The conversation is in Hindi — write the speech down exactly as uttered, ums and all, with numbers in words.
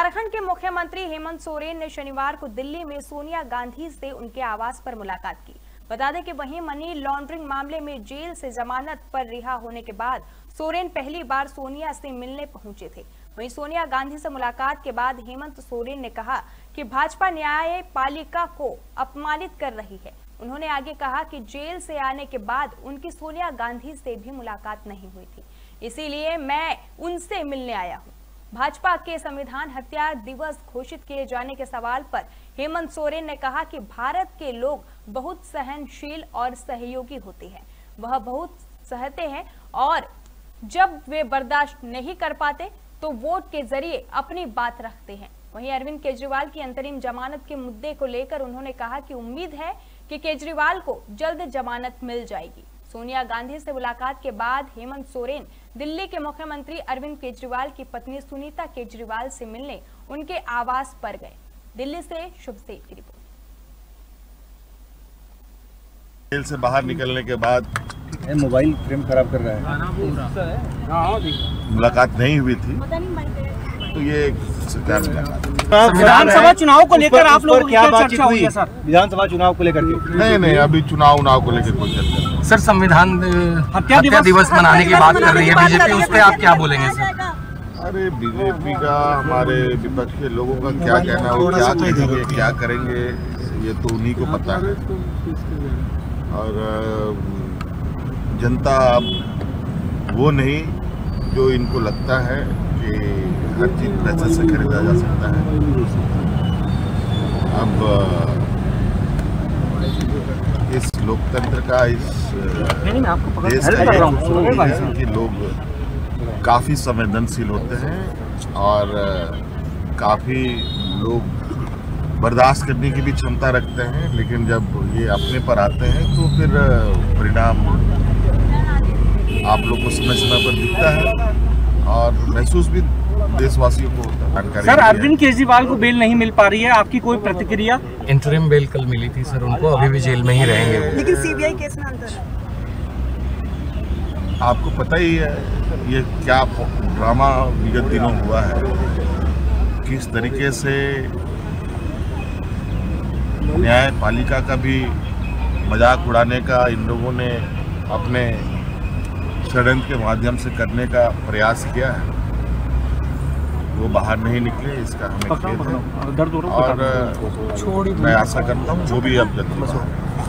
झारखंड के मुख्यमंत्री हेमंत सोरेन ने शनिवार को दिल्ली में सोनिया गांधी से उनके आवास पर मुलाकात की। बता दें कि वहीं मनी लॉन्ड्रिंग मामले में जेल से जमानत पर रिहा होने के बाद सोरेन पहली बार सोनिया से मिलने पहुंचे थे। वहीं सोनिया गांधी से मुलाकात के बाद हेमंत सोरेन ने कहा कि भाजपा न्यायपालिका को अपमानित कर रही है। उन्होंने आगे कहा कि जेल से आने के बाद उनकी सोनिया गांधी से भी मुलाकात नहीं हुई थी, इसीलिए मैं उनसे मिलने आया हूं। भाजपा के संविधान हत्या दिवस घोषित किए जाने के सवाल पर हेमंत सोरेन ने कहा कि भारत के लोग बहुत सहनशील और सहयोगी होते हैं, वह बहुत सहते हैं और जब वे बर्दाश्त नहीं कर पाते तो वोट के जरिए अपनी बात रखते हैं। वहीं अरविंद केजरीवाल की अंतरिम जमानत के मुद्दे को लेकर उन्होंने कहा कि उम्मीद है कि केजरीवाल को जल्द जमानत मिल जाएगी। सोनिया गांधी से मुलाकात के बाद हेमंत सोरेन दिल्ली के मुख्यमंत्री अरविंद केजरीवाल की पत्नी सुनीता केजरीवाल से मिलने उनके आवास पर गए। दिल्ली से शुभ सेठ की रिपोर्ट। जेल से बाहर निकलने के बाद मोबाइल फ्रेम खराब कर रहा है, मुलाकात नहीं हुई थी, तो ये सरकार विधानसभा चुनाव को लेकर आप लोग क्या बातचीत हुई है सर? विधानसभा चुनाव को लेकर के नहीं नहीं अभी चुनाव उनाव को लेकर कोई चर्चा नहीं। सर, संविधान हत्या दिवस, दिवस मनाने की बात कर रही है बीजेपी, उस पर आप क्या बोलेंगे सर? अरे बीजेपी का हमारे विपक्ष के लोगों का क्या कहना है, वो क्या करेंगे क्या करेंगे ये तो उन्हीं को पता है। और जनता अब वो नहीं जो इनको लगता है कि हर चीज पैसे से खरीदा जा सकता है। अब इस लोकतंत्र का, इस देश का कि लोग काफी संवेदनशील होते हैं और काफी लोग बर्दाश्त करने की भी क्षमता रखते हैं, लेकिन जब ये अपने पर आते हैं तो फिर परिणाम आप लोग को समय समय पर दिखता है और महसूस भी देशवासियों को होता है। सर, अरविंद केजरीवाल को बेल नहीं मिल पा रही है, आपकी कोई प्रतिक्रिया? इंटरिम बेल कल मिली थी सर उनको, अभी भी जेल में ही रहेंगे वो। लेकिन सीबीआई केस में अंतर है। आपको पता ही है ये क्या ड्रामा विगत दिनों हुआ है, किस तरीके से न्यायपालिका का भी मजाक उड़ाने का इन लोगों ने अपने षड्यंत्र के माध्यम से करने का प्रयास किया है। वो बाहर नहीं निकले, इसका हमें खेद है और मैं आशा करता हूँ वो भी अब जल्दी